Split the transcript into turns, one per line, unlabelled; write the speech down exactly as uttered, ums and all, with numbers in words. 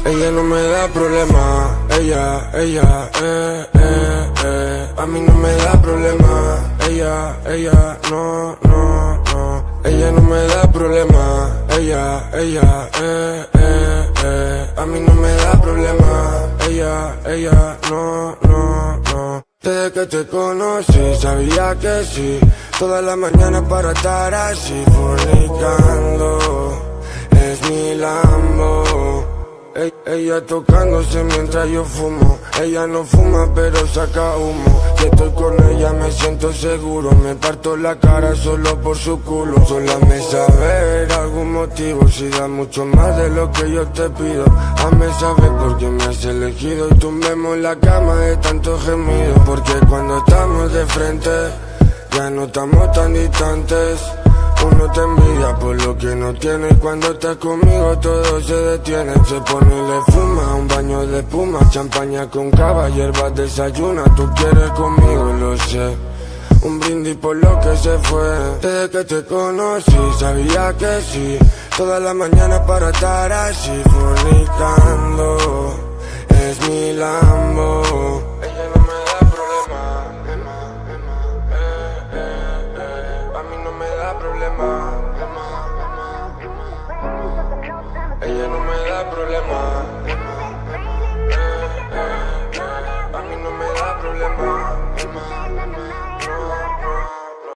Ella no me da problema, ella, ella, eh, eh, eh. A mí no me da problema, ella, ella, no, no, no. Ella no me da problema, ella, ella, eh, eh, eh. A mí no me da problema, ella, ella, no, no, no. Desde que te conocí sabía que sí, toda la mañana para estar así fornicando. Es mi Lambo. Ey, ella tocándose mientras yo fumo. Ella no fuma pero saca humo. Si estoy con ella me siento seguro. Me parto la cara solo por su culo. Sola me saber algún motivo. Si da mucho más de lo que yo te pido. Hazme saber por qué me has elegido. Y tumbemos la cama de tanto gemido. Porque cuando estamos de frente ya no estamos tan distantes. Uno te envidia por lo que no tiene. Y cuando estás conmigo todo se detiene. Se pone y le fuma un baño de espuma. Champaña con cava, hierbas desayuna. Tú quieres conmigo, lo sé. Un brindis por lo que se fue. Desde que te conocí sabía que sí, toda la mañana para estar así fornicando. Es mi Lambo. Ella no me da problema, Emma, Emma, eh, eh, eh. A mí no me da problema, Emma, Emma, Emma. Ella no me da problema.